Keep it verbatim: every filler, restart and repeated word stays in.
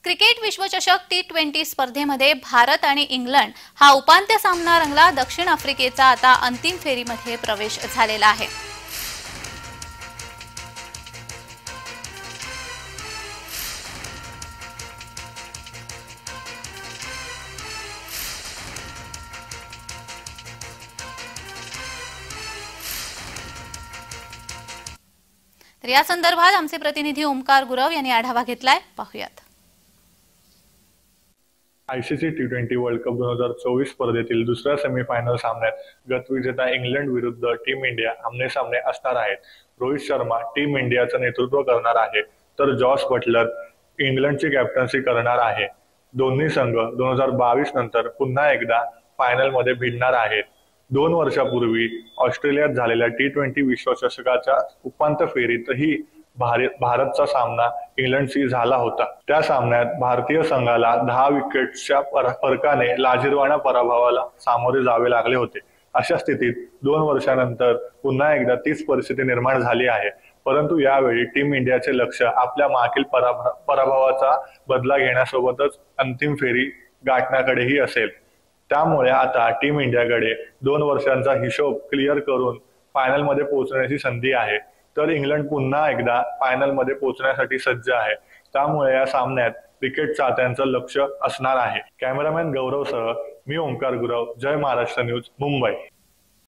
Cricket विश्वचषक T twenty स्पर्धेमध्ये भारत आणि इंग्लंड हा उपांत्य सामना रंगला। दक्षिण आफ्रिकेचा आता अंतिम फेरीमध्ये प्रवेश झालेला आहे। तर या संदर्भात आमचे प्रतिनिधी ओमकार गुरव यांनी आढावा घेतलाय, पाहूयात। ICC T twenty world cup दोन हजार चोवीस स्पर्धेतील दुसऱ्या सेमीफायनल सामन्यात गतविजेता इंग्लंड विरुद्ध टीम इंडिया आमने सामने असणार आहेत। रोहित शर्मा टीम इंडियाचं नेतृत्व करणार आहे, तर जॉस बटलर इंग्लंडची कॅप्टन्सी करणार आहे। दोन्ही संघ दोन हजार बावीस नंतर पुन्हा एकदा फायनल मध्ये भिडणार आहेत। दोन वर्षापूर्वी ऑस्ट्रेलियात झालेल्या टी ट्वेंटी विश्वचषकाच्या उपांत्य फेरीतही भारतचा सामना इंग्लंडशी झाला होता। त्या सामन्यात भारतीय संघाला दहा विकेट्सच्या फरकाने लाजिरवाण्या पराभवाला सामोरे जावे लागले होते। अशा स्थितीत दोन वर्षानंतर पुन्हा एकदा तीच परिस्थिती निर्माण झाली आहे, परंतु यावेळी टीम इंडियाचे लक्ष आपल्या मागील पराभवाचा बदला घेण्यासोबतच अंतिम फेरी गाठण्याकडेही असेल। त्यामुळे आता टीम इंडियाकडे दोन वर्षांचा हिशोब क्लिअर करून फायनल मध्ये पोहोचण्याची संधी आहे, तर इंग्लंड पुन्हा एकदा फायनल मध्ये पोहोचण्यासाठी सज्ज आहे। त्यामुळे या सामन्यात क्रिकेट चाहत्यांचं लक्ष असणार आहे। कॅमेरामॅन गौरवसह मी ओमकार गुरव, जय महाराष्ट्र न्यूज, मुंबई।